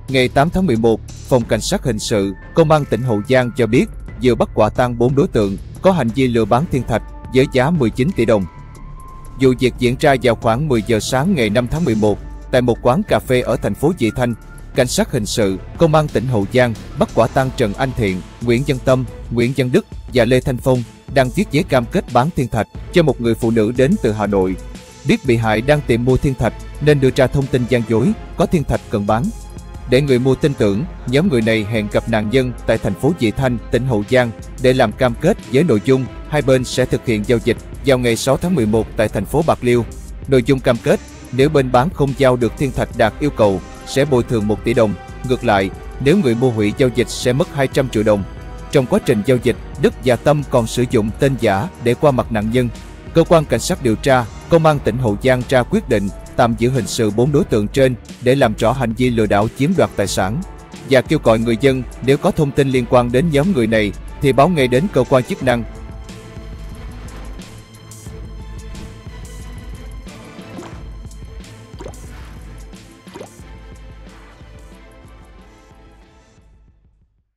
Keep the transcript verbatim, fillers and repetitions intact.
Ngày tám tháng mười một, Phòng Cảnh sát Hình sự, Công an tỉnh Hậu Giang cho biết vừa bắt quả tang bốn đối tượng có hành vi lừa bán thiên thạch với giá mười chín tỷ đồng. Vụ việc diễn ra vào khoảng mười giờ sáng ngày năm tháng mười một tại một quán cà phê ở thành phố Vị Thanh. Cảnh sát Hình sự, Công an tỉnh Hậu Giang bắt quả tang Trần Anh Thiện, Nguyễn Văn Tâm, Nguyễn Văn Đức và Lê Thanh Phong đang viết giấy cam kết bán thiên thạch cho một người phụ nữ đến từ Hà Nội. Biết bị hại đang tìm mua thiên thạch nên đưa ra thông tin gian dối có thiên thạch cần bán. Để người mua tin tưởng, nhóm người này hẹn gặp nạn nhân tại thành phố Vị Thanh, tỉnh Hậu Giang để làm cam kết với nội dung hai bên sẽ thực hiện giao dịch vào ngày sáu tháng mười một tại thành phố Bạc Liêu. Nội dung cam kết, nếu bên bán không giao được thiên thạch đạt yêu cầu sẽ bồi thường một tỷ đồng. Ngược lại, nếu người mua hủy giao dịch sẽ mất hai trăm triệu đồng. Trong quá trình giao dịch, Đức và Tâm còn sử dụng tên giả để qua mặt nạn nhân. Cơ quan cảnh sát điều tra, Công an tỉnh Hậu Giang ra quyết định tạm giữ hình sự bốn đối tượng trên để làm rõ hành vi lừa đảo chiếm đoạt tài sản và kêu gọi người dân nếu có thông tin liên quan đến nhóm người này thì báo ngay đến cơ quan chức năng